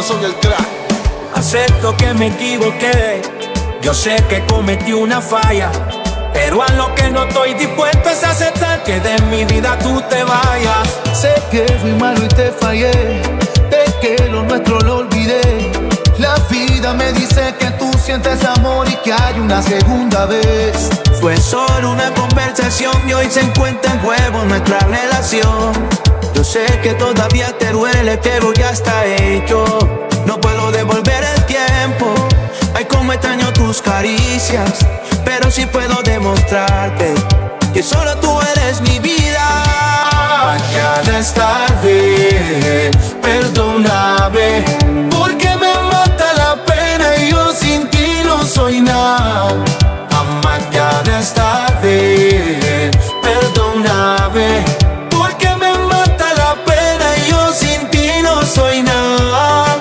soy el crack. Acepto que me equivoqué, yo sé que cometí una falla, pero a lo que no estoy dispuesto es aceptar que de mi vida tú te vayas. Sé que fui malo y te fallé, de que lo nuestro lo olvidé. La vida me dice que tú sientes amor y que hay una segunda vez. Fue solo una conversación y hoy se encuentra en juego nuestra relación. Yo sé que todavía te duele, pero ya está hecho. No puedo devolver el tiempo, ay como extraño tus caricias, pero sí puedo demostrarte que solo tú eres mi vida. Mañana es tarde, perdóname, porque me mata la pena y yo sin ti no soy nada. Mañana es tarde, perdóname, porque me mata la pena y yo sin ti no soy nada.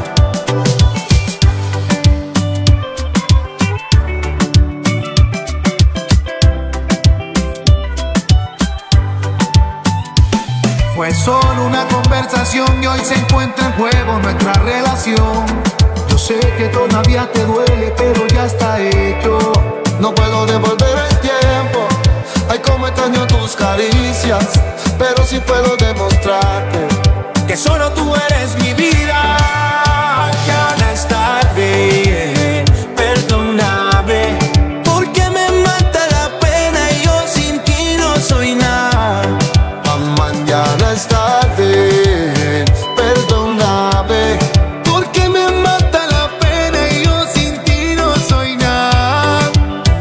Fue solo una conversación y hoy se encuentra en juego nuestra relación. Yo sé que todavía te duele, pero ya está hecho. No puedo devolver el tiempo, ay como extraño tus caricias, pero sí puedo demostrarte que solo tú eres mi vida. Mañana es tarde, perdóname, porque me mata la pena y yo sin ti no soy nada. mañana es tarde, perdóname, porque me mata la pena y yo sin ti no soy nada.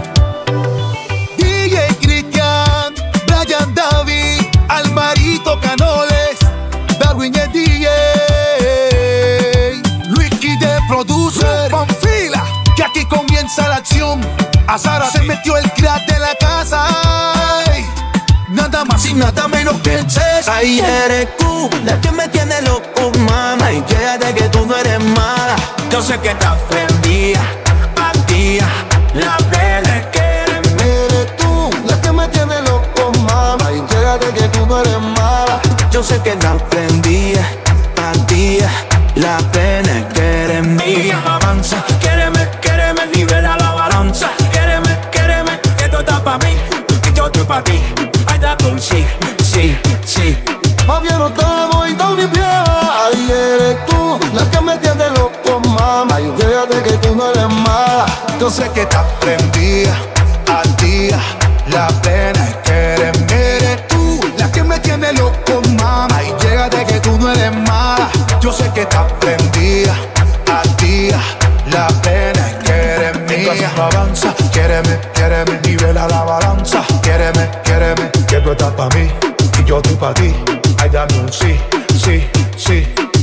DJ Cristian, Brian David, Alvarito Canoles, Darwin el DJ, Luiki de Producer, Panfila, que aquí comienza la acción. A Sara se metió el crack de la casa. Ay, nada más y nada menos que el Cés. Ay, eres tú la que me tiene loco, mamá, y quédate que tú no eres mala. Yo sé que estás prendida, partida, la pena que eres mía. eres tú la que me tiene loco, mamá, y quédate que tú no eres mala. Yo sé que estás prendida, partida, la pena es que eres mía. Avanza, quéreme, quéreme, nivela la balanza. Quéreme, quéreme, que esto está pa' mí, que yo estoy pa' ti. Ay, date un sí, sí, sí. Más bien no te voy a ni pie. Ay, eres tú la que me tiene loco, mamá, y quédate que tú no eres mala. Yo sé que estás prendida, ardida, la pena es que eres mía. Eres tú la que me tiene loco, mamá, y llégate que tú no eres mala. Yo sé que estás prendida, ardida, la pena es que eres mía. Entonces avanza, quéreme, quéreme, nivela la balanza. Quéreme, quéreme, que tú estás pa' mí y yo estoy pa' ti. Ay, dame un sí, sí, sí.